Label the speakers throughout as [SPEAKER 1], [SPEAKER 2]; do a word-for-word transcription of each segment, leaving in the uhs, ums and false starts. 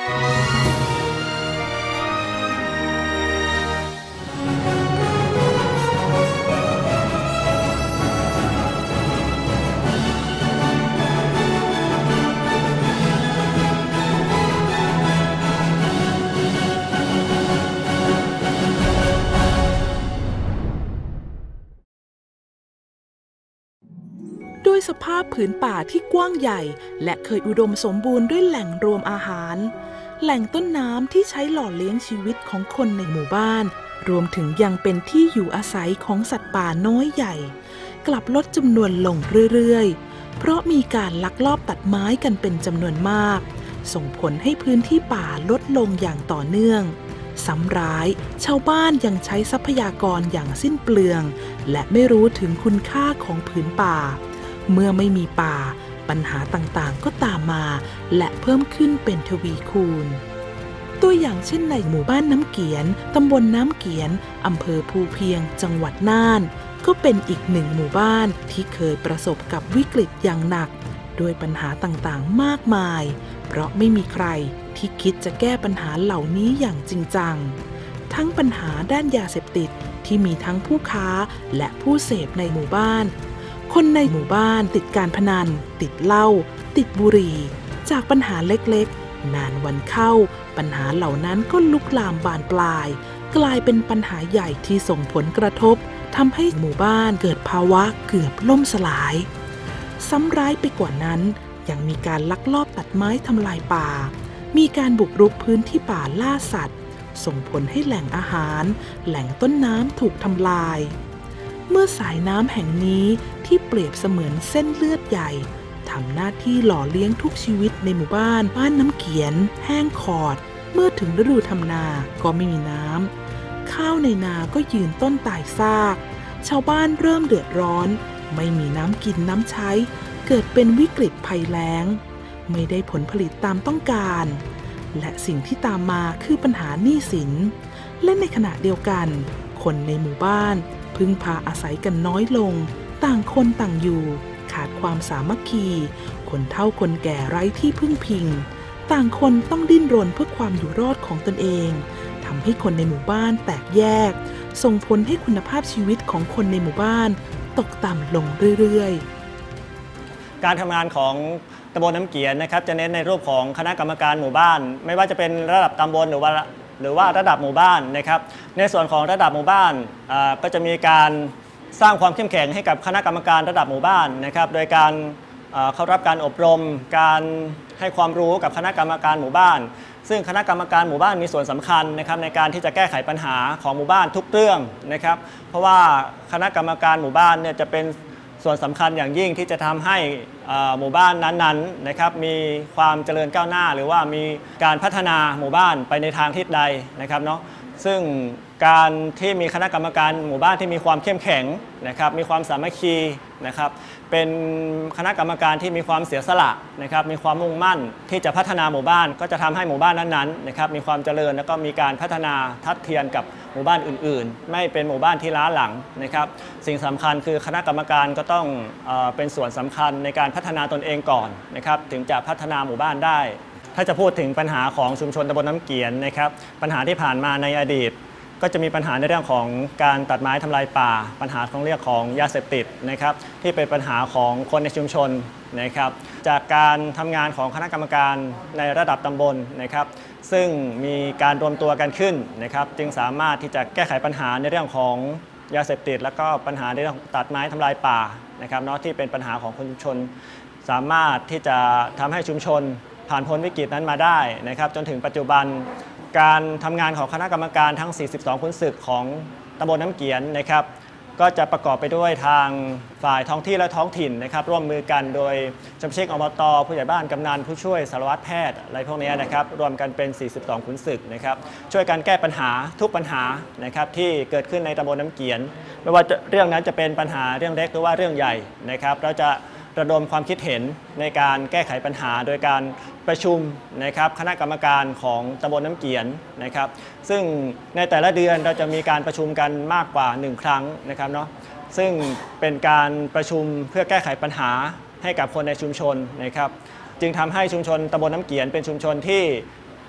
[SPEAKER 1] ด้วยสภาพผืนป่าที่กว้างใหญ่และเคยอุดมสมบูรณ์ด้วยแหล่งรวมอาหารแหล่งต้นน้ำที่ใช้หล่อเลี้ยงชีวิตของคนในหมู่บ้านรวมถึงยังเป็นที่อยู่อาศัยของสัตว์ป่าน้อยใหญ่กลับลดจำนวนลงเรื่อยๆเพราะมีการลักลอบตัดไม้กันเป็นจำนวนมากส่งผลให้พื้นที่ป่าลดลงอย่างต่อเนื่องซ้ำร้ายชาวบ้านยังใช้ทรัพยากรอย่างสิ้นเปลืองและไม่รู้ถึงคุณค่าของผืนป่าเมื่อไม่มีป่าปัญหาต่างๆก็ตามมาและเพิ่มขึ้นเป็นทวีคูณตัวอย่างเช่นในหมู่บ้านน้ำเกียนตำบลน้ำเกียนอำเภอภูเพียงจังหวัดน่านก็เป็นอีกหนึ่งหมู่บ้านที่เคยประสบกับวิกฤตอย่างหนักด้วยปัญหาต่างๆมากมายเพราะไม่มีใครที่คิดจะแก้ปัญหาเหล่านี้อย่างจริงจังทั้งปัญหาด้านยาเสพติดที่มีทั้งผู้ค้าและผู้เสพในหมู่บ้านคนในหมู่บ้านติดการพนันติดเหล้าติดบุหรี่จากปัญหาเล็กๆนานวันเข้าปัญหาเหล่านั้นก็ลุกลามบานปลายกลายเป็นปัญหาใหญ่ที่ส่งผลกระทบทำให้หมู่บ้านเกิดภาวะเกือบล่มสลายซ้ำร้ายไปกว่านั้นยังมีการลักลอบตัดไม้ทำลายป่ามีการบุกรุกพื้นที่ป่าล่าสัตว์ส่งผลให้แหล่งอาหารแหล่งต้นน้ำถูกทำลายเมื่อสายน้ำแห่งนี้ที่เปรียบเสมือนเส้นเลือดใหญ่ทำหน้าที่หล่อเลี้ยงทุกชีวิตในหมู่บ้านบ้านน้ำเกียนแห้งขอดเมื่อถึงฤดูทำนาก็ไม่มีน้ำข้าวในนาก็ยืนต้นตายซากชาวบ้านเริ่มเดือดร้อนไม่มีน้ำกินน้ำใช้เกิดเป็นวิกฤตภัยแล้งไม่ได้ผลผลิตตามต้องการและสิ่งที่ตามมาคือปัญหาหนี้สินและในขณะเดียวกันคนในหมู่บ้านพึ่งพาอาศัยกันน้อยลงต่างคนต่างอยู่ขาดความสามัคคีคนเฒ่าคนแก่ไร้ที่พึ่งพิงต่างคนต้องดิ้นรนเพื่อความอยู่รอดของตนเองทำให้คนในหมู่บ้านแตกแยกส่งผลให้คุณภาพชีวิตของคนในหมู่บ้านตกต่ำลงเรื่อยๆ
[SPEAKER 2] การทำงานของตำบลน้ำเกียนนะครับจะเน้นในรูปของคณะกรรมการหมู่บ้านไม่ว่าจะเป็นระดับตำบลหรือว่าหรือว่าระดับหมู่บ้านนะครับในส่วนของระดับหมู่บ้านก็จะมีการสร้างความเข้มแข็งให้กับคณะกรรมการระดับหมู่บ้านนะครับโดยการเข้ารับการอบรมการให้ความรู้กับคณะกรรมการหมู่บ้านซึ่งคณะกรรมการหมู่บ้านมีส่วนสำคัญนะครับในการที่จะแก้ไขปัญหาของหมู่บ้านทุกเรื่องนะครับเพราะว่าคณะกรรมการหมู่บ้านเนี่ยจะเป็นส่วนสำคัญอย่างยิ่งที่จะทำให้หมู่บ้านนั้นๆนะครับมีความเจริญก้าวหน้าหรือว่ามีการพัฒนาหมู่บ้านไปในทางทิศใดนะครับเนาะซึ่งการที่มีคณะกรรมการหมู่บ้านที่มีความเข้มแข็งนะครับมีความสามัคคีนะครับเป็นคณะกรรมการที่มีความเสียสละนะครับมีความมุ่งมั่นที่จะพัฒนาหมู่บ้านก็จะทำให้หมู่บ้านนั้นๆนะครับมีความเจริญแล้วก็มีการพัฒนาทัดเทียมกับหมู่บ้านอื่นๆไม่เป็นหมู่บ้านที่ล้าหลังนะครับสิ่งสำคัญคือคณะกรรมการก็ต้องเอ่อเป็นส่วนสำคัญในการพัฒนาตนเองก่อนนะครับถึงจะพัฒนาหมู่บ้านได้ถ้าจะพูดถึงปัญหาของชุมชนตำบลน้ำเกียนนะครับปัญหาที่ผ่านมาในอดีตก็จะมีปัญหาในเรื่องของการตัดไม้ทำลายป่าปัญหาของเรื่องของยาเสพติดนะครับที่เป็นปัญหาของคนในชุมชนนะครับจากการทำงานของคณะกรรมการในระดับตำบลนะครับซึ่งมีการรวมตัวกันขึ้นนะครับจึงสามารถที่จะแก้ไขปัญหาในเรื่องของยาเสพติดและก็ปัญหาในเรื่องตัดไม้ทำลายป่านะครับเนาะที่เป็นปัญหาของคนชุมชนสามารถที่จะทำให้ชุมชนผ่านพ้นวิกฤตนั้นมาได้นะครับจนถึงปัจจุบันการทำงานของคณะกรรมการทั้งสี่สิบสองขุนศึกของตำบลน้ำเกียนนะครับก็จะประกอบไปด้วยทางฝ่ายท้องที่และท้องถิ่นนะครับร่วมมือกันโดยสมาชิกอบต.ผู้ใหญ่บ้านกำนันผู้ช่วยสารวัตรแพทย์อะไรพวกนี้นะครับรวมกันเป็นสี่สิบสองขุนศึกนะครับช่วยกันแก้ปัญหาทุกปัญหานะครับที่เกิดขึ้นในตำบลน้ำเกียนไม่ว่าเรื่องนั้นจะเป็นปัญหาเรื่องเล็กหรือว่าเรื่องใหญ่นะครับเราจะระดมความคิดเห็นในการแก้ไขปัญหาโดยการประชุมนะครับคณะกรรมการของตำบลน้ำเกียนนะครับซึ่งในแต่ละเดือนเราจะมีการประชุมกันมากกว่าหนึ่งครั้งนะครับเนาะซึ่งเป็นการประชุมเพื่อแก้ไขปัญหาให้กับคนในชุมชนนะครับจึงทำให้ชุมชนตำบลน้ำเกียนเป็นชุมชนที่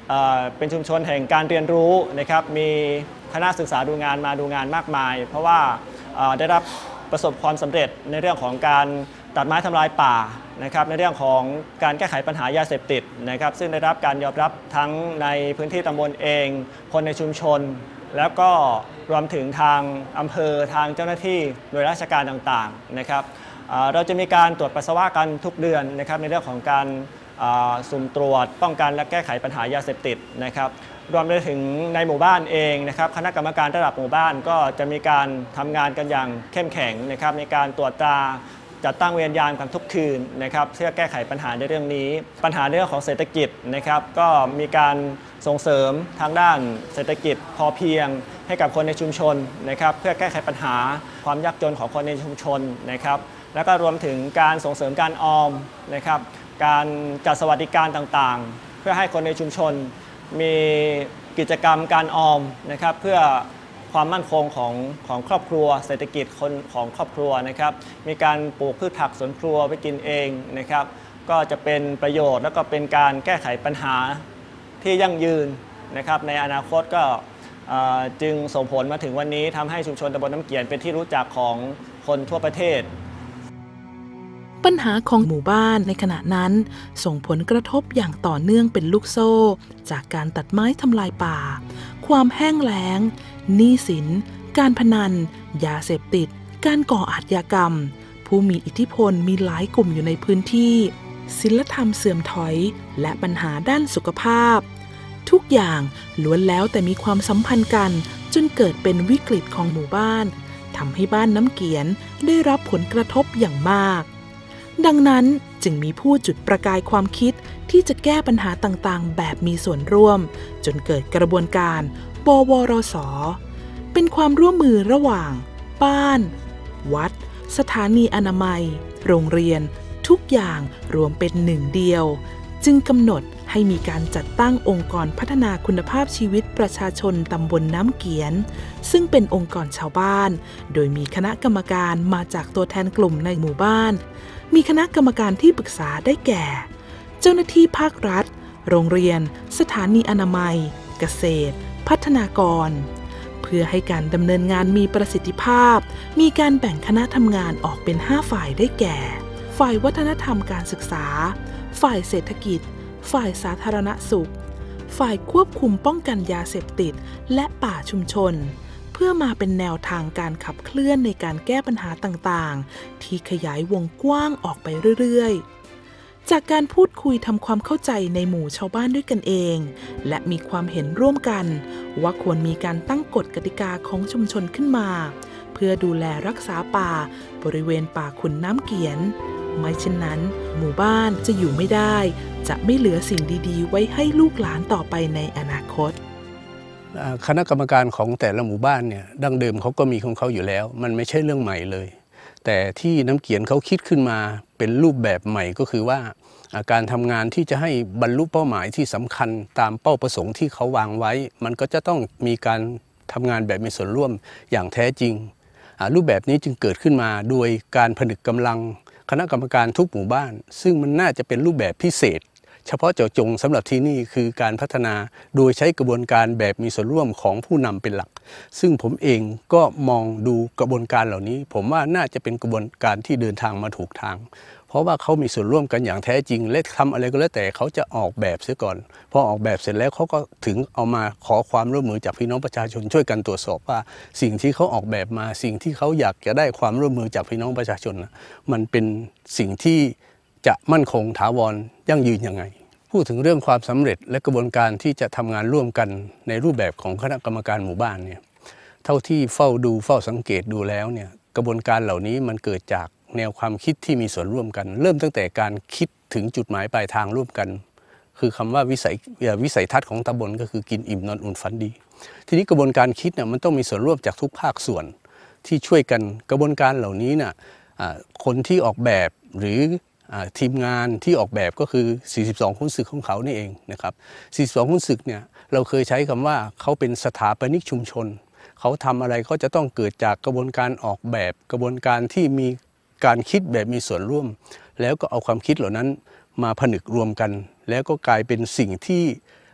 [SPEAKER 2] เป็นชุมชนแห่งการเรียนรู้นะครับมีคณะศึกษาดูงานมาดูงานมากมายเพราะว่าได้รับประสบความสำเร็จในเรื่องของการตัดไม้ทำลายป่านะครับในเรื่องของการแก้ไขปัญหายาเสพติดนะครับซึ่งได้รับการยอมรับทั้งในพื้นที่ตำบลเองคนในชุมชนแล้วก็รวมถึงทางอำเภอทางเจ้าหน้าที่หน่วยราชการต่างๆนะครับเราจะมีการตรวจปัสสาวะกันทุกเดือนนะครับในเรื่องของการสุ่มตรวจป้องกันและแก้ไขปัญหายาเสพติดนะครับรวมไปถึงในหมู่บ้านเองนะครับคณะกรรมการระดับหมู่บ้านก็จะมีการทำงานกันอย่างเข้มแข็งนะครับในการตรวจตราจัดตั้งเวรยามกันทุกคืนนะครับเพื่อแก้ไขปัญหาในเรื่องนี้ปัญหาในเรื่องของเศรษฐกิจนะครับก็มีการส่งเสริมทางด้านเศรษฐกิจพอเพียงให้กับคนในชุมชนนะครับเพื่อแก้ไขปัญหาความยากจนของคนในชุมชนนะครับแล้วก็รวมถึงการส่งเสริมการออมนะครับการจัดสวัสดิการต่างๆเพื่อให้คนในชุมชนมีกิจกรรมการออมนะครับเพื่อความมั่นคงของของครอบครัวเศรษฐกิจคนของครอบครัวนะครับมีการปลูกพืชผักสวนครัวไว้กินเองนะครับก็จะเป็นประโยชน์แล้วก็เป็นการแก้ไขปัญหาที่ยั่งยืนนะครับในอนาคตก็จึงส่งผลมาถึงวันนี้ทำให้ชุมชนตำบลน้ำเกียนเป็นที่รู้จักของคนทั่วประเทศ
[SPEAKER 1] ปัญหาของหมู่บ้านในขณะนั้นส่งผลกระทบอย่างต่อเนื่องเป็นลูกโซ่จากการตัดไม้ทำลายป่าความแห้งแล้งหนี้สินการพนันยาเสพติดการก่ออาชญากรรมผู้มีอิทธิพลมีหลายกลุ่มอยู่ในพื้นที่ศีลธรรมเสื่อมถอยและปัญหาด้านสุขภาพทุกอย่างล้วนแล้วแต่มีความสัมพันธ์กันจนเกิดเป็นวิกฤตของหมู่บ้านทำให้บ้านน้ำเกียนได้รับผลกระทบอย่างมากดังนั้นจึงมีผู้จุดประกายความคิดที่จะแก้ปัญหาต่างๆแบบมีส่วนร่วมจนเกิดกระบวนการบวรส.เป็นความร่วมมือระหว่างบ้านวัดสถานีอนามัยโรงเรียนทุกอย่างรวมเป็นหนึ่งเดียวจึงกำหนดให้มีการจัดตั้งองค์กรพัฒนาคุณภาพชีวิตประชาชนตำบลน้ำเกียนซึ่งเป็นองค์กรชาวบ้านโดยมีคณะกรรมการมาจากตัวแทนกลุ่มในหมู่บ้านมีคณะกรรมการที่ปรึกษาได้แก่เจ้าหน้าที่ภาครัฐโรงเรียนสถานีอนามัยเกษตรพัฒนากรเพื่อให้การดำเนินงานมีประสิทธิภาพมีการแบ่งคณะทำงานออกเป็นห้าฝ่ายได้แก่ฝ่ายวัฒนธรรมการศึกษาฝ่ายเศรษฐกิจฝ่ายสาธารณสุขฝ่ายควบคุมป้องกันยาเสพติดและป่าชุมชนเพื่อมาเป็นแนวทางการขับเคลื่อนในการแก้ปัญหาต่างๆที่ขยายวงกว้างออกไปเรื่อยๆจากการพูดคุยทำความเข้าใจในหมู่ชาวบ้านด้วยกันเองและมีความเห็นร่วมกันว่าควรมีการตั้งกฎกติกาของชุมชนขึ้นมาเพื่อดูแลรักษาป่าบริเวณป่าขุนน้ำเกียนไม่เช่นนั้นหมู่บ้านจะอยู่ไม่ได้จะไม่เหลือสิ่งดีๆไว้ให้ลูกหลานต่อไปในอนาคต
[SPEAKER 3] คณะกรรมการของแต่ละหมู่บ้านเนี่ยดั้งเดิมเขาก็มีของเขาอยู่แล้วมันไม่ใช่เรื่องใหม่เลยแต่ที่น้ำเกียนเขาคิดขึ้นมาเป็นรูปแบบใหม่ก็คือว่าการทำงานที่จะให้บรรลุเป้าหมายที่สำคัญตามเป้าประสงค์ที่เขาวางไว้มันก็จะต้องมีการทำงานแบบมีส่วนร่วมอย่างแท้จริงรูปแบบนี้จึงเกิดขึ้นมาโดยการผนึกกำลังคณะกรรมการทุกหมู่บ้านซึ่งมันน่าจะเป็นรูปแบบพิเศษเฉพาะเจาะจงสำหรับที่นี่คือการพัฒนาโดยใช้กระบวนการแบบมีส่วนร่วมของผู้นำเป็นหลักซึ่งผมเองก็มองดูกระบวนการเหล่านี้ผมว่าน่าจะเป็นกระบวนการที่เดินทางมาถูกทางเพราะว่าเขามีส่วนร่วมกันอย่างแท้จริงและทำอะไรก็แล้วแต่เขาจะออกแบบเสียก่อนพอออกแบบเสร็จแล้วเขาก็ถึงเอามาขอความร่วมมือจากพี่น้องประชาชนช่วยกันตรวจสอบว่าสิ่งที่เขาออกแบบมาสิ่งที่เขาอยากจะได้ความร่วมมือจากพี่น้องประชาชนมันเป็นสิ่งที่จะมั่นคงถาวรยั่งยืนยังไงพูดถึงเรื่องความสำเร็จและกระบวนการที่จะทำงานร่วมกันในรูปแบบของคณะกรรมการหมู่บ้านเนี่ยเท่าที่เฝ้าดูเฝ้าสังเกตดูแล้วเนี่ยกระบวนการเหล่านี้มันเกิดจากแนวความคิดที่มีส่วนร่วมกันเริ่มตั้งแต่การคิดถึงจุดหมายปลายทางร่วมกันคือคำว่าวิสัยวิสัยทัศน์ของตำบลก็คือกินอิ่มนอนอุ่นฝันดีทีนี้กระบวนการคิดเนี่ยมันต้องมีส่วนร่วมจากทุกภาคส่วนที่ช่วยกันกระบวนการเหล่านี้น่ะคนที่ออกแบบหรือทีมงานที่ออกแบบก็คือสี่สิบสองหุ้นสึกของเขานี่เองนะครับสี่สิบสองหุ้นสึกเนี่ยเราเคยใช้คำว่าเขาเป็นสถาปนิกชุมชนเขาทำอะไรก็จะต้องเกิดจากกระบวนการออกแบบกระบวนการที่มีการคิดแบบมีส่วนร่วมแล้วก็เอาความคิดเหล่านั้นมาผนึกรวมกันแล้วก็กลายเป็นสิ่งที่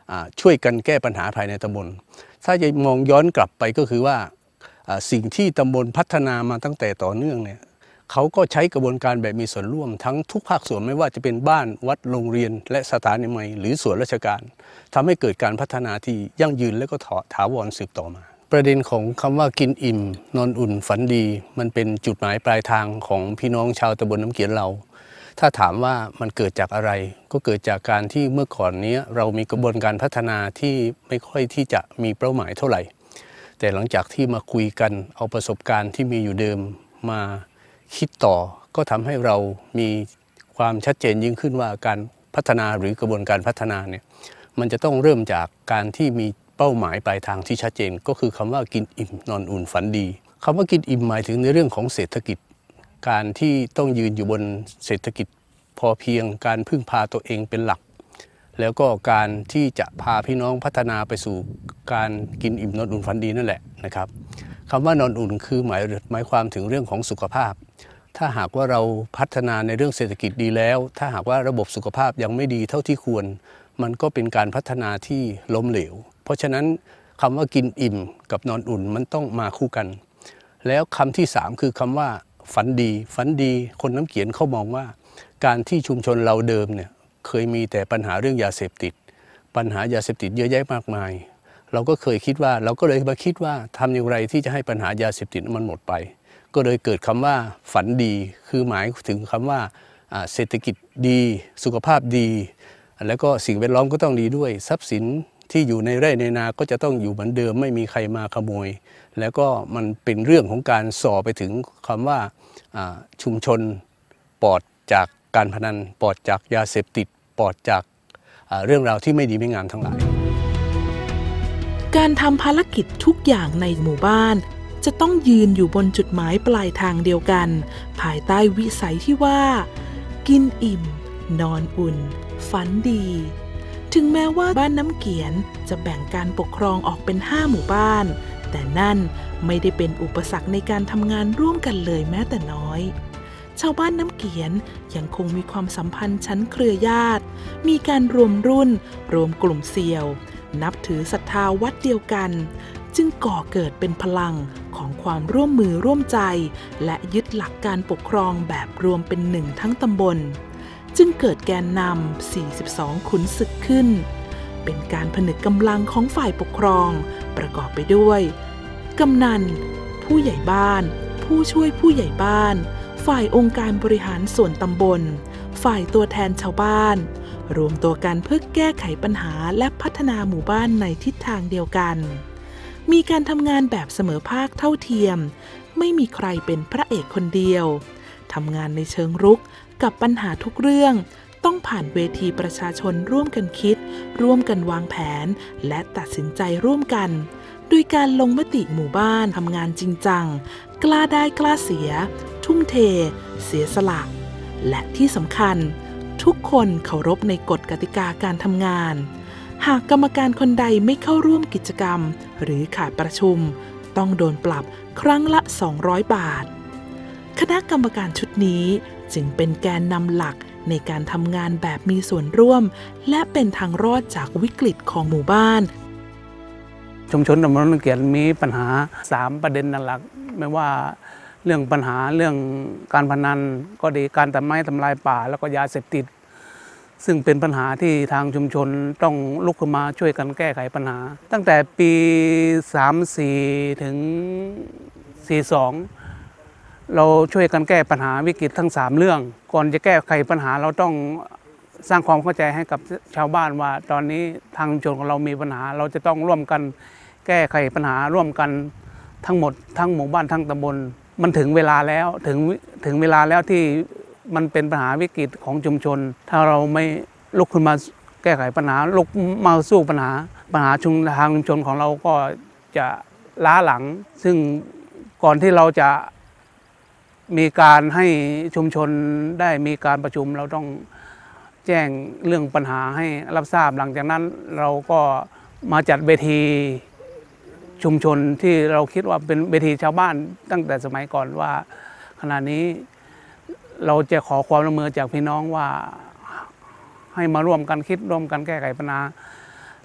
[SPEAKER 3] ช่วยกันแก้ปัญหาภายในตำบลถ้าจะมองย้อนกลับไปก็คือว่าสิ่งที่ตำบลพัฒนามาตั้งแต่ต่อเนื่องเนี่ยเขาก็ใช้กระบวนการแบบมีส่วนร่วมทั้งทุกภาคส่วนไม่ว่าจะเป็นบ้านวัดโรงเรียนและสถานีใหม่หรือส่วนราชการทำให้เกิดการพัฒนาที่ยั่งยืนและก็ถาวรสืบต่อมาประเด็นของคำว่ากินอิ่มนอนอุ่นฝันดีมันเป็นจุดหมายปลายทางของพี่น้องชาวตำบลน้ำเกียนเราถ้าถามว่ามันเกิดจากอะไรก็เกิดจากการที่เมื่อก่อนนี้เรามีกระบวนการพัฒนาที่ไม่ค่อยที่จะมีเป้าหมายเท่าไหร่แต่หลังจากที่มาคุยกันเอาประสบการณ์ที่มีอยู่เดิมมาคิดต่อก็ทำให้เรามีความชัดเจนยิ่งขึ้นว่าการพัฒนาหรือกระบวนการพัฒนาเนี่ยมันจะต้องเริ่มจากการที่มีเป้าหมายปลายทางที่ชัดเจนก็คือคำว่ากินอิ่มนอนอุ่นฝันดีคำว่ากินอิ่มหมายถึงในเรื่องของเศรษฐกิจการที่ต้องยืนอยู่บนเศรษฐกิจพอเพียงการพึ่งพาตัวเองเป็นหลักแล้วก็การที่จะพาพี่น้องพัฒนาไปสู่การกินอิ่มนอนอุ่นฝันดีนั่นแหละนะครับคำว่านอนอุ่นคือหมายหมายความถึงเรื่องของสุขภาพถ้าหากว่าเราพัฒนาในเรื่องเศรษฐกิจดีแล้วถ้าหากว่าระบบสุขภาพยังไม่ดีเท่าที่ควรมันก็เป็นการพัฒนาที่ล้มเหลวเพราะฉะนั้นคำว่ากินอิ่มกับนอนอุ่นมันต้องมาคู่กันแล้วคำที่สามคือคำว่าฝันดีฝันดีคนน้ำเขียนเขามองว่าการที่ชุมชนเราเดิมเนี่ยเคยมีแต่ปัญหาเรื่องยาเสพติดปัญหายาเสพติดเยอะแยะมากมายเราก็เคยคิดว่าเราก็เลยมาคิดว่าทำอย่างไรที่จะให้ปัญหายาเสพติดมันหมดไปก็เลยเกิดคำว่าฝันดีคือหมายถึงคำว่าเศรษฐกิจดีสุขภาพดีแล้วก็สิ่งแวดล้อมก็ต้องดีด้วยทรัพย์สินที่อยู่ในไร่ในนาก็จะต้องอยู่เหมือนเดิมไม่มีใครมาขโมยแล้วก็มันเป็นเรื่องของการส่อไปถึงคำว่าชุมชนปลอดจากการพนันปลอดจากยาเสพติดปลอดจากเรื่องราวที่ไม่ดีไม่งามทั้งหลาย
[SPEAKER 1] การทำภารกิจทุกอย่างในหมู่บ้านจะต้องยืนอยู่บนจุดหมายปลายทางเดียวกันภายใต้วิสัยที่ว่ากินอิ่มนอนอุ่นฝันดีถึงแม้ว่าบ้านน้ำเกียนจะแบ่งการปกครองออกเป็นห้าหมู่บ้านแต่นั่นไม่ได้เป็นอุปสรรคในการทำงานร่วมกันเลยแม้แต่น้อยชาวบ้านน้ำเกียนยังคงมีความสัมพันธ์ชั้นเครือญาติมีการรวมรุ่นรวมกลุ่มเสี่ยวนับถือศรัทธาวัดเดียวกันจึงก่อเกิดเป็นพลังของความร่วมมือร่วมใจและยึดหลักการปกครองแบบรวมเป็นหนึ่งทั้งตำบลจึงเกิดแกนนำสี่สิบสองขุนศึกขึ้นเป็นการผนึกกำลังของฝ่ายปกครองประกอบไปด้วยกำนันผู้ใหญ่บ้านผู้ช่วยผู้ใหญ่บ้านฝ่ายองค์การบริหารส่วนตำบลฝ่ายตัวแทนชาวบ้านรวมตัวกันเพื่อแก้ไขปัญหาและพัฒนาหมู่บ้านในทิศทางเดียวกันมีการทำงานแบบเสมอภาคเท่าเทียมไม่มีใครเป็นพระเอกคนเดียวทำงานในเชิงรุกกับปัญหาทุกเรื่องต้องผ่านเวทีประชาชนร่วมกันคิดร่วมกันวางแผนและตัดสินใจร่วมกันโดยการลงมติหมู่บ้านทำงานจริงจังกล้าได้กล้าเสียทุ่มเทเสียสละและที่สำคัญทุกคนเคารพในกฎกติกาการทำงานหากกรรมการคนใดไม่เข้าร่วมกิจกรรมหรือขาดประชุมต้องโดนปรับครั้งละสองร้อยบาทคณะกรรมการชุดนี้จึงเป็นแกนนำหลักในการทำงานแบบมีส่วนร่วมและเป็นทางรอดจากวิกฤตของหมู่บ้าน
[SPEAKER 4] ชุมชนตำบลน้ำเกียนมีปัญหาสามประเด็นหลักไม่ว่าเรื่องปัญหาเรื่องการพนันก็ดีการตัดไม้ทำลายป่าแล้วก็ยาเสพติดซึ่งเป็นปัญหาที่ทางชุมชนต้องลุกขึ้นมาช่วยกันแก้ไขปัญหาตั้งแต่ปีสามสี่ถึงสี่สองเราช่วยกันแก้ปัญหาวิกฤตทั้งสามเรื่องก่อนจะแก้ไขปัญหาเราต้องสร้างความเข้าใจให้กับชาวบ้านว่าตอนนี้ทางชุมชนของเรามีปัญหาเราจะต้องร่วมกันแก้ไขปัญหาร่วมกันทั้งหมดทั้งหมู่บ้านทั้งตำบลมันถึงเวลาแล้วถึงถึงเวลาแล้วที่มันเป็นปัญหาวิกฤตของชุมชนถ้าเราไม่ลุกขึ้นมาแก้ไขปัญหาลุกมาสู้ปัญหาปัญหาชุมทางชุมชนของเราก็จะล้าหลังซึ่งก่อนที่เราจะมีการให้ชุมชนได้มีการประชุมเราต้องแจ้งเรื่องปัญหาให้รับทราบหลังจากนั้นเราก็มาจัดเวทีชุมชนที่เราคิดว่าเป็นเวทีชาวบ้านตั้งแต่สมัยก่อนว่าขณะนี้เราจะขอความร่วมมือจากพี่น้องว่าให้มาร่วมกันคิดร่วมกันแก้ไขปัญหา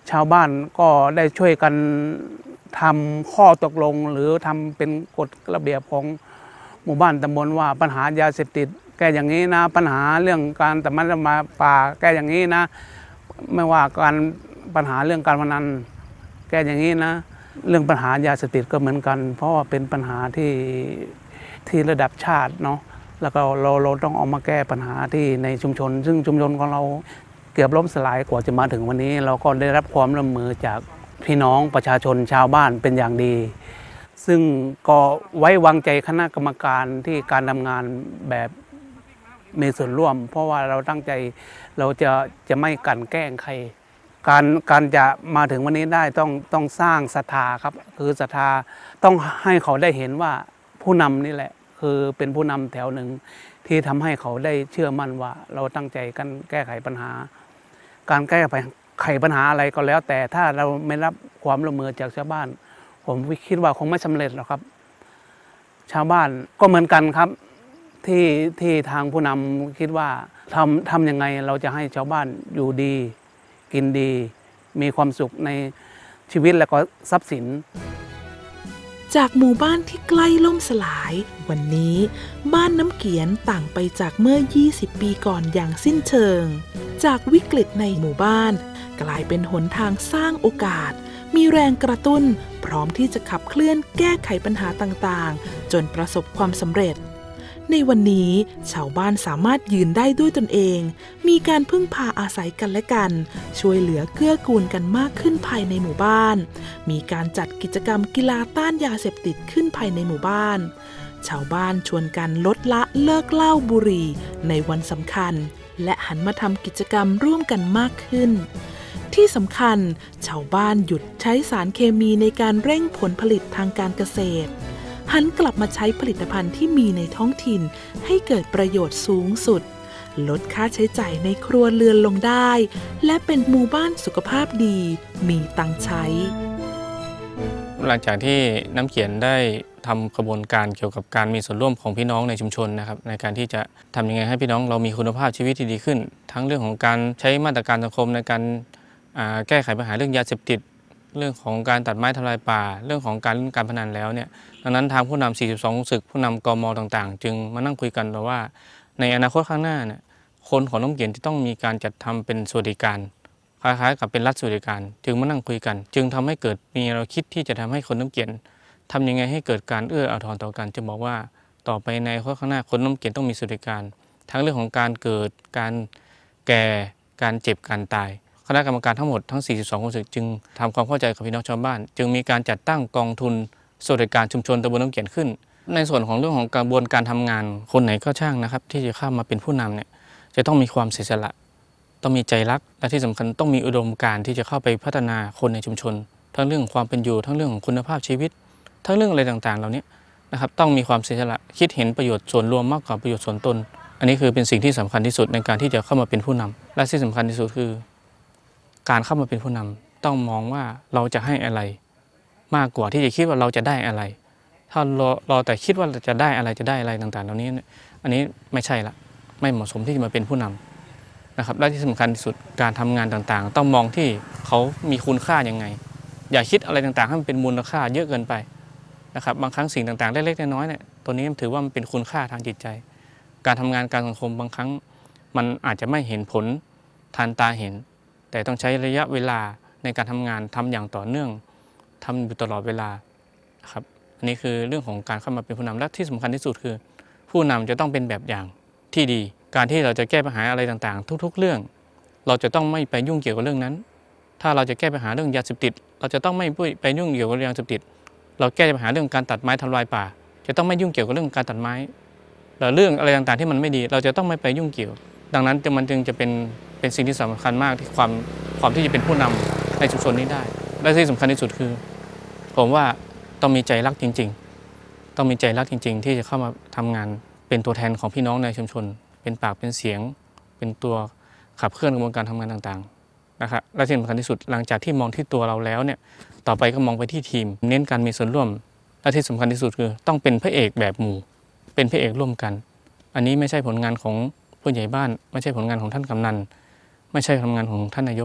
[SPEAKER 4] ชาวบ้านก็ได้ช่วยกันทำข้อตกลงหรือทำเป็นกฎระเบียบของหมู่บ้านตำบลว่าปัญหายาเสพติดแก้อย่างนี้นะปัญหาเรื่องการตัดไม้ทำลายป่าแก้อย่างนี้นะไม่ว่าการปัญหาเรื่องการพนันแก้อย่างนี้นะเรื่องปัญหายาเสพติดก็เหมือนกันเพราะว่าเป็นปัญหาที่ที่ระดับชาติเนาะแล้วก็เราเราต้องเอามาแก้ปัญหาที่ในชุมชนซึ่งชุมชนของเราเกือบล้มสลายกว่าจะมาถึงวันนี้เราก็ได้รับความร่วมมือจากพี่น้องประชาชนชาวบ้านเป็นอย่างดีซึ่งก็ไว้วางใจคณะกรรมการที่การทำงานแบบมีส่วนร่วมเพราะว่าเราตั้งใจเราจะจะไม่กลั่นแกล้งใครการการจะมาถึงวันนี้ได้ต้องต้องสร้างศรัทธาครับคือศรัทธาต้องให้เขาได้เห็นว่าผู้นำนี่แหละคือเป็นผู้นำแถวหนึ่งที่ทำให้เขาได้เชื่อมั่นว่าเราตั้งใจกันแก้ไขปัญหาการแก้ไขปัญหาอะไรก็แล้วแต่ถ้าเราไม่รับความร่วมมือจากชาวบ้านผมคิดว่าคงไม่สำเร็จหรอกครับชาวบ้านก็เหมือนกันครับที่ที่ทางผู้นำคิดว่าทำทำยังไงเราจะให้ชาวบ้านอยู่ดีกินดีมีความสุขในชีวิตและก็ทรัพย์สิน
[SPEAKER 1] จากหมู่บ้านที่ใกล้ล่มสลายวันนี้บ้านน้ำเกียนต่างไปจากเมื่อยี่สิบปีก่อนอย่างสิ้นเชิงจากวิกฤตในหมู่บ้านกลายเป็นหนทางสร้างโอกาสมีแรงกระตุ้นพร้อมที่จะขับเคลื่อนแก้ไขปัญหาต่างๆจนประสบความสำเร็จในวันนี้ชาวบ้านสามารถยืนได้ด้วยตนเองมีการพึ่งพาอาศัยกันและกันช่วยเหลือเกื้อกูลกันมากขึ้นภายในหมู่บ้านมีการจัดกิจกรรมกีฬาต้านยาเสพติดขึ้นภายในหมู่บ้านชาวบ้านชวนกันลดละเลิกเหล้าบุหรี่ในวันสำคัญและหันมาทำกิจกรรมร่วมกันมากขึ้นที่สำคัญชาวบ้านหยุดใช้สารเคมีในการเร่งผลผลิตทางการเกษตรหันกลับมาใช้ผลิตภัณฑ์ที่มีในท้องถิ่นให้เกิดประโยชน์สูงสุดลดค่าใช้จ่ายในครัวเรือนลงได้และเป็นหมู่บ้านสุขภาพดีมีตังค์ใช้
[SPEAKER 5] หลังจากที่น้ำเขียนได้ทำกระบวนการเกี่ยวกับการมีส่วนร่วมของพี่น้องในชุมชนนะครับในการที่จะทำยังไงให้พี่น้องเรามีคุณภาพชีวิตที่ดีขึ้นทั้งเรื่องของการใช้มาตรการสังคมในการแก้ไขปัญหาเรื่องยาเสพติดเรื่องของการตัดไม้ทำลายป่าเรื่องของการการพนันแล้วเนี่ยดังนั้นทางผู้นำสี่สิบสองศึกผู้นำกม.ต่างๆจึงมานั่งคุยกันว่าในอนาคตข้างหน้าเนี่ยคนของน้ำเขียนจะต้องมีการจัดทำเป็นสวัสดิการคล้ายๆกับเป็นรัฐสวัสดิการจึงมานั่งคุยกันจึงทำให้เกิดมีเราคิดที่จะทำให้คนน้ำเขียนทำยังไงให้เกิดการเอื้ออาทรต่อกันจึงบอกว่าต่อไปในอนาคตข้างหน้าคนน้ำเขียนต้องมีสวัสดิการทั้งเรื่องของการเกิดการแก่การเจ็บการตายคณะกรรมการทั้งหมดทั้งสี่สิบสองคนศึกจึงทำความเข้าใจกับพี่น้องชาวบ้านจึงมีการจัดตั้งกองทุนสวัสดิการชุมชนตำบลน้ำเขียนขึ้นในส่วนของเรื่องของกระบวนการทำงานคนไหนก็ช่างนะครับที่จะเข้ามาเป็นผู้นำเนี่ยจะต้องมีความเสียสละต้องมีใจรักและที่สำคัญต้องมีอุดมการณ์ที่จะเข้าไปพัฒนาคนในชุมชนทั้งเรื่องของความเป็นอยู่ทั้งเรื่องของคุณภาพชีวิตทั้งเรื่องอะไรต่างๆเหล่านี้นะครับต้องมีความเสียสละคิดเห็นประโยชน์ส่วนรวมมากกว่าประโยชน์ส่วนตนอันนี้คือเป็นสิ่งที่สำคัญที่สุดในการที่จะเข้ามาเป็นผู้นำและที่สำคัญที่สุดคือการเข้ามาเป็นผู้นำต้องมองว่าเราจะให้อะไรมากกว่าที่จะคิดว่าเราจะได้อะไรถ้ารอรอแต่คิดว่าจะได้อะไรจะได้อะไรต่างๆเหล่านี้อันนี้ไม่ใช่ละไม่เหมาะสมที่จะมาเป็นผู้นำนะครับและที่สำคัญที่สุดการทำงานต่างๆต้องมองที่เขามีคุณค่ายังไงอย่าคิดอะไรต่างๆให้มันเป็นมูลค่าเยอะเกินไปนะครับบางครั้งสิ่งต่างๆเล็กๆน้อยๆเนี่ยตัวนี้ถือว่ามันเป็นคุณค่าทางจิตใจการทำงานการสังคมบางครั้งมันอาจจะไม่เห็นผลทันตาเห็นแต่ต้องใช้ระยะเวลาในการทำงานทำอย่างต่อเนื่องทำอยู่ตลอดเวลาครับอันนี้คือเรื่องของการเข้ามาเป็นผู้นำและที่สำคัญที่สุดคือผู้นำจะต้องเป็นแบบอย่างที่ดีการที่เราจะแก้ปัญหาอะไรต่างๆทุกๆเรื่องเราจะต้องไม่ไปยุ่งเกี่ยวกับเรื่องนั้นถ้าเราจะแก้ปัญหาเรื่องยาเสพติดเราจะต้องไม่ไปยุ่งเกี่ยวกับยาเสพติดเราแก้ปัญหาเรื่องการตัดไม้ทำลายป่าจะต้องไม่ยุ่งเกี่ยวกับเรื่องการตัดไม้หรือเรื่องอะไรต่างๆที่มันไม่ดีเราจะต้องไม่ไปยุ่งเกี่ยวดังนั้นมันจึงจะเป็นเป็นสิ่งที่สำคัญมากที่ความความที่จะเป็นผู้นำในชุมชนนี้ได้และที่สำคัญที่สุดคือผมว่าต้องมีใจรักจริงๆต้องมีใจรักจริงๆที่จะเข้ามาทำงานเป็นตัวแทนของพี่น้องในชุมชนเป็นปากเป็นเสียงเป็นตัวขับเคลื่อนกระบวนการทำงานต่างๆนะครับและที่สำคัญที่สุดหลังจากที่มองที่ตัวเราแล้วเนี่ยต่อไปก็มองไปที่ทีมเน้นการมีส่วนร่วมและที่สำคัญที่สุดคือต้องเป็นพระเอกแบบหมู่เป็นพระเอกร่วมกันอันนี้ไม่ใช่ผลงานของผู้ใหญ่บ้านไม่ใช่ผลงานของท่านกำนันไม่ใช่ผลงานของท่านนายก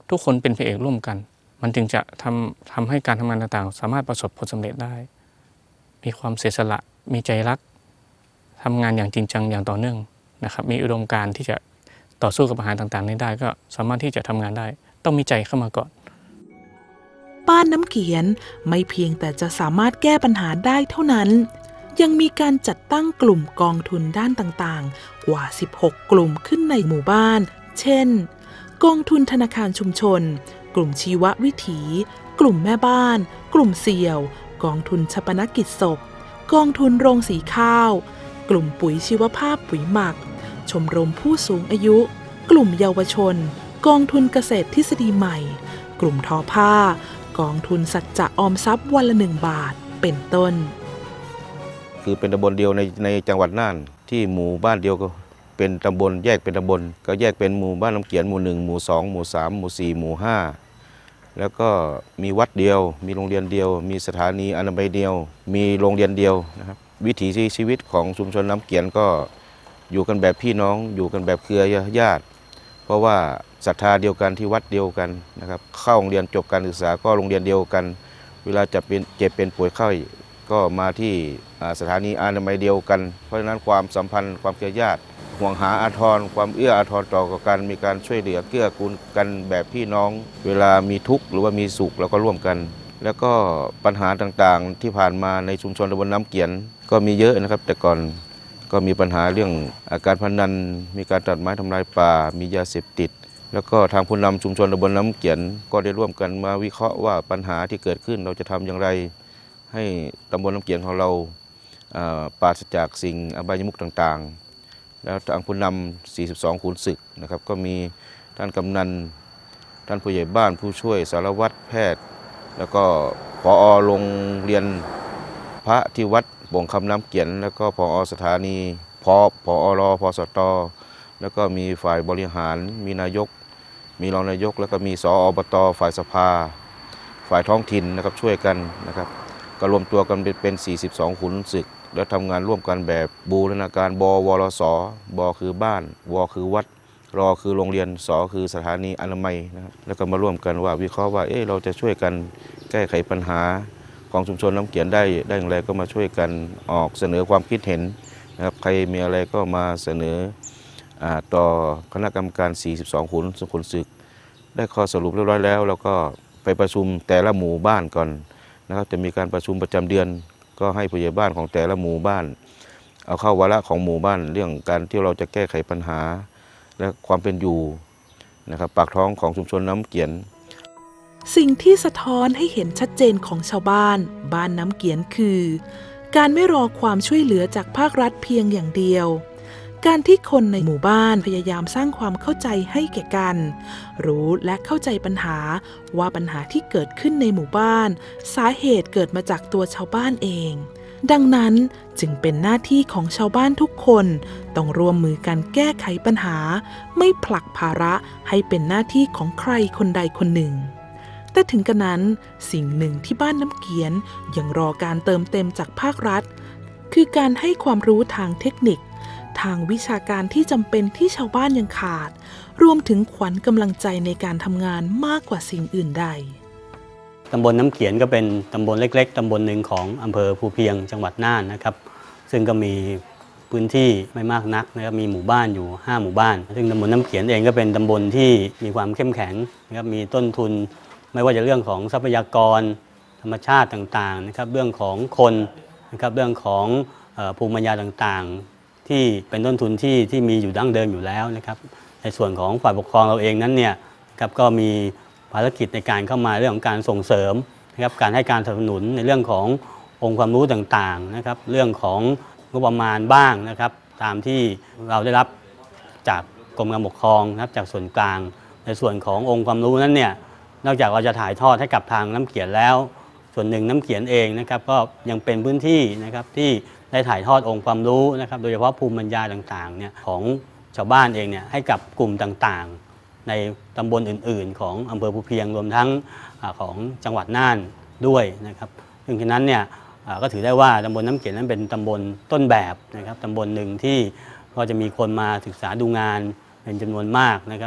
[SPEAKER 5] ทุกคนเป็นพระเอกร่วมกันมันจึงจะทำทำให้การทำงานต่างๆสามารถประสบผลสำเร็จได้มีความเสียสละมีใจรักทำงานอย่างจริงจังอย่างต่อเนื่องนะครับมีอุดมการณ์ที่จะต่อสู้กับปัญหาต่างๆนี้ได้ก็สามารถที่จะทำงานได้ต้องมีใจเข้ามาก่อน
[SPEAKER 1] บ้านน้ำเขียนไม่เพียงแต่จะสามารถแก้ปัญหาได้เท่านั้นยังมีการจัดตั้งกลุ่มกองทุนด้านต่างๆกว่าสิบหกกลุ่มขึ้นในหมู่บ้านเช่นกองทุนธนาคารชุมชนกลุ่มชีววิถีกลุ่มแม่บ้านกลุ่มเสี่ยวกองทุนชปนกิจศพกองทุนโรงสีข้าวกลุ่มปุ๋ยชีวภาพปุ๋ยหมักชมรมผู้สูงอายุกลุ่มเยาวชนกองทุนเกษตรทฤษฎีใหม่กลุ่มทอผ้ากองทุนสัจจะออมทรัพย์วันละหนึ่งบาทเป็นต้น
[SPEAKER 6] คือเป็นตำบลเดียวในในจังหวัดน่านที่หมู่บ้านเดียวก็เป็นตำบลแยกเป็นตำบลก็แยกเป็นหมู่บ้านน้ำเขียนหมู่หนึ่งหมู่สองหมู่สามหมู่สี่หมู่ห้าแล้วก็มีวัดเดียวมีโรงเรียนเดียวมีสถานีอนามัยเดียวมีโรงเรียนเดียวนะครับวิถีชีวิตของชุมชนน้ำเขียนก็อยู่กันแบบพี่น้องอยู่กันแบบเครือญาติเพราะว่าศรัทธาเดียวกันที่วัดเดียวกันนะครับเข้าโรงเรียนจบการศึกษาก็โรงเรียนเดียวกันเวลาจะเป็นเจ็บเป็นป่วยไข้ก็มาที่สถานีอนามัยเดียวกันเพราะฉะนั้นความสัมพันธ์ความเครือญาติห่วงหาอาทรความเอื้ออาทรต่อกันมีการช่วยเหลือเกื้อกูลกันแบบพี่น้องเวลามีทุกข์หรือว่ามีสุขเราก็ร่วมกันแล้วก็ปัญหาต่างๆที่ผ่านมาในชุมชนตำบลน้ำเขียนก็มีเยอะนะครับแต่ก่อนก็มีปัญหาเรื่องการพนันมีการตัดไม้ทำลายป่ามียาเสพติดแล้วก็ทางผู้นำชุมชนตำบลน้ำเขียนก็ได้ร่วมกันมาวิเคราะห์ว่าปัญหาที่เกิดขึ้นเราจะทำอย่างไรให้ตำบลน้ำเขียนของเราปราศจากสิ่งอบายมุขต่างๆแล้วทางผู้นำสี่สิบสองขุนศึกนะครับก็มีท่านกำนันท่านผู้ใหญ่บ้านผู้ช่วยสารวัตรแพทย์แล้วก็ผอ.โรงเรียนพระที่วัดบ่งคำน้ำเขียนแล้วก็ผอ.สถานีพอผอ.รพสต.แล้วก็มีฝ่ายบริหารมีนายกมีรองนายกแล้วก็มีสอบต.ฝ่ายสภาฝ่ายท้องถิ่นนะครับช่วยกันนะครับก็รวมตัวกันเป็นสี่สิบสองขุนศึกแล้วทำงานร่วมกันแบบบูรณาการบวรสบคือบ้านวคือวัดรอคือโรงเรียนสคือสถานีอนามัยนะครับแล้วก็มาร่วมกันว่าวิเคราะห์ว่าเออเราจะช่วยกันแก้ไขปัญหาของชุมชนน้ำเขียนได้ได้อย่างไรก็มาช่วยกันออกเสนอความคิดเห็นนะครับใครมีอะไรก็มาเสนอต่อคณะกรรมการสี่สิบสองขุนขุนศึกได้ข้อสรุปเรียบร้อยแล้วแล้วก็ไปประชุมแต่ละหมู่บ้านก่อนนะครับจะมีการประชุมประจำเดือนก็ให้ผู้ใหญ่บ้านของแต่ละหมู่บ้านเอาเข้าวาระของหมู่บ้านเรื่องการที่เราจะแก้ไขปัญหาและความเป็นอยู่นะครับปากท้องของชุมชนน้ำเขียน
[SPEAKER 1] สิ่งที่สะท้อนให้เห็นชัดเจนของชาวบ้านบ้านน้ำเขียนคือการไม่รอความช่วยเหลือจากภาครัฐเพียงอย่างเดียวการที่คนในหมู่บ้านพยายามสร้างความเข้าใจให้แก่กันรู้และเข้าใจปัญหาว่าปัญหาที่เกิดขึ้นในหมู่บ้านสาเหตุเกิดมาจากตัวชาวบ้านเองดังนั้นจึงเป็นหน้าที่ของชาวบ้านทุกคนต้องร่วมมือกันแก้ไขปัญหาไม่ผลักภาระให้เป็นหน้าที่ของใครคนใดคนหนึ่งแต่ถึงกระนั้นสิ่งหนึ่งที่บ้านน้ำเขียนยังรอการเติมเต็มจากภาครัฐคือการให้ความรู้ทางเทคนิคทางวิชาการที่จำเป็นที่ชาวบ้านยังขาดรวมถึงขวัญกำลังใจในการทำงานมากกว่าสิ่งอื่นใด
[SPEAKER 7] ตำบลน้ำเขียนก็เป็นตำบลเล็กๆตำบลหนึ่งของอำเภอภูเพียงจังหวัดน่านนะครับซึ่งก็มีพื้นที่ไม่มากนักนะครับมีหมู่บ้านอยู่ห้าหมู่บ้านซึ่งตำบลน้ำเขียนเองก็เป็นตำบลที่มีความเข้มแข็งนะครับมีต้นทุนไม่ว่าจะเรื่องของทรัพยากรธรรมชาติต่างๆนะครับเรื่องของคนนะครับเรื่องของภูมิปัญญาต่างๆที่เป็นต้นทุนที่ที่มีอยู่ดั้งเดิมอยู่แล้วนะครับในส่วนของฝ่ายปกครองเราเองนั้นเนี่ยนะครับก็มีภารกิจในการเข้ามาเรื่องของการส่งเสริมนะครับการให้การสนับสนุนในเรื่องขององค์ความรู้ต่างๆนะครับเรื่องของงบประมาณบ้างนะครับตามที่เราได้รับจากกรมการปกครองนะครับจากส่วนกลางในส่วนขององค์ความรู้นั้นเนี่ยนอกจากเราจะถ่ายทอดให้กับทางน้ำเขียนแล้วส่วนหนึ่งน้ำเขียนเองนะครับก็ยังเป็นพื้นที่นะครับที่ได้ถ่ายทอดองค์ความรู้นะครับโดยเฉพาะภูมิปัญญาต่างๆเนี่ยของชาวบ้านเองเนี่ยให้กับกลุ่มต่างๆในตำบลอื่นๆของอำเภอภูเพียงรวมทั้งของจังหวัดน่านด้วยนะครับซึ่งฉะนั้นเนี่ยก็ถือได้ว่าตำบลน้ำเขียนนั้นเป็นตำบลต้นแบบนะครับตำบลหนึ่งที่ก็จะมีคนมาศึกษาดูงานเป็นจำนวนมากนะครับ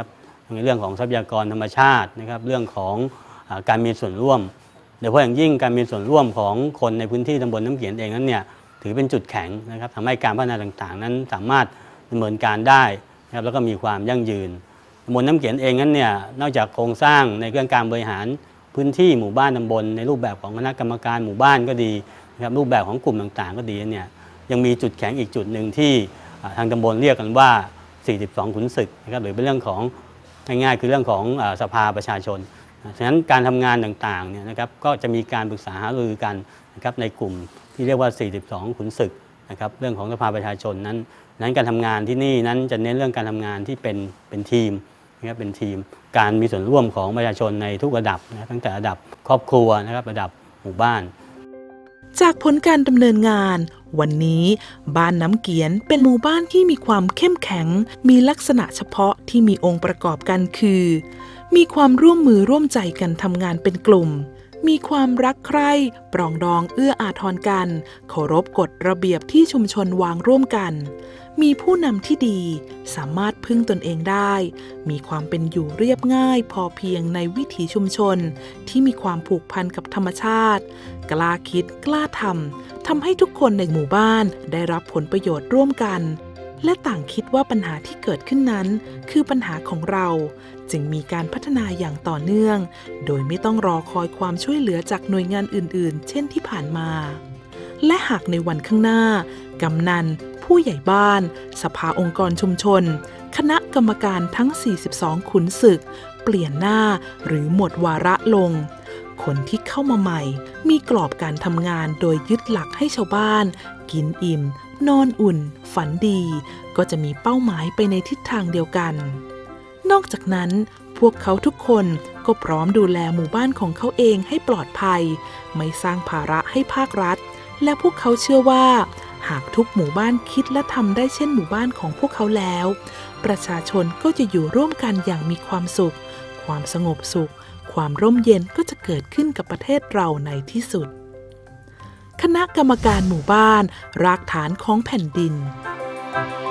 [SPEAKER 7] ในเรื่องของทรัพยากรธรรมชาตินะครับเรื่องของการมีส่วนร่วมโดยเฉพาะอย่างยิ่งการมีส่วนร่วมของคนในพื้นที่ตำบลน้ำเขียนเองนั้นเนี่ยถือเป็นจุดแข็งนะครับทำให้การพัฒนาต่างๆนั้นสามารถดำเนินการได้นะครับแล้วก็มีความยั่งยืนตำบลน้ำเขียนเองนั้นเนี่ยนอกจากโครงสร้างในเรื่องการบริหารพื้นที่หมู่บ้านตำบลในรูปแบบของคณะกรรมการหมู่บ้านก็ดีนะครับรูปแบบของกลุ่มต่างๆก็ดีเนี่ยยังมีจุดแข็งอีกจุดหนึ่งที่ทางตำบลเรียกกันว่าสี่สิบสองขุนศึกนะครับหรือเป็นเรื่องของง่ายๆคือเรื่องของสภาประชาชนฉะนั้นการทำงานต่างๆเนี่ยนะครับก็จะมีการปรึกษาหารือกันนะครับในกลุ่มที่เรียกว่าสี่สิบสองขุนศึกนะครับเรื่องของสภาประชาชนนั้นนั้นการทำงานที่นี่นั้นจะเน้นเรื่องการทำงานที่เป็นเป็นทีมนะครับเป็นทีมการมีส่วนร่วมของประชาชนในทุกระดับนะตั้งแต่ระดับครอบครัวนะครับระดับหมู่บ้าน
[SPEAKER 1] จากผลการดำเนินงานวันนี้บ้านน้ำเกียนเป็นหมู่บ้านที่มีความเข้มแข็งมีลักษณะเฉพาะที่มีองค์ประกอบกันคือมีความร่วมมือร่วมใจกันทำงานเป็นกลุ่มมีความรักใคร่ปรองดองเอื้ออาทรกันเคารพกฎระเบียบที่ชุมชนวางร่วมกันมีผู้นำที่ดีสามารถพึ่งตนเองได้มีความเป็นอยู่เรียบง่ายพอเพียงในวิถีชุมชนที่มีความผูกพันกับธรรมชาติกล้าคิดกล้าทำทำให้ทุกคนในหมู่บ้านได้รับผลประโยชน์ร่วมกันและต่างคิดว่าปัญหาที่เกิดขึ้นนั้นคือปัญหาของเราจึงมีการพัฒนาอย่างต่อเนื่องโดยไม่ต้องรอคอยความช่วยเหลือจากหน่วยงานอื่นๆเช่นที่ผ่านมาและหากในวันข้างหน้ากำนันผู้ใหญ่บ้านสภาองค์กรชุมชนคณะกรรมการทั้งสี่สิบสองขุนศึกเปลี่ยนหน้าหรือหมดวาระลงคนที่เข้ามาใหม่มีกรอบการทำงานโดยยึดหลักให้ชาวบ้านกินอิ่มนอนอุ่นฝันดีก็จะมีเป้าหมายไปในทิศทางเดียวกันนอกจากนั้นพวกเขาทุกคนก็พร้อมดูแลหมู่บ้านของเขาเองให้ปลอดภัยไม่สร้างภาระให้ภาครัฐและพวกเขาเชื่อว่าหากทุกหมู่บ้านคิดและทำได้เช่นหมู่บ้านของพวกเขาแล้วประชาชนก็จะอยู่ร่วมกันอย่างมีความสุขความสงบสุขความร่มเย็นก็จะเกิดขึ้นกับประเทศเราในที่สุดคณะกรรมการหมู่บ้านรากฐานของแผ่นดิน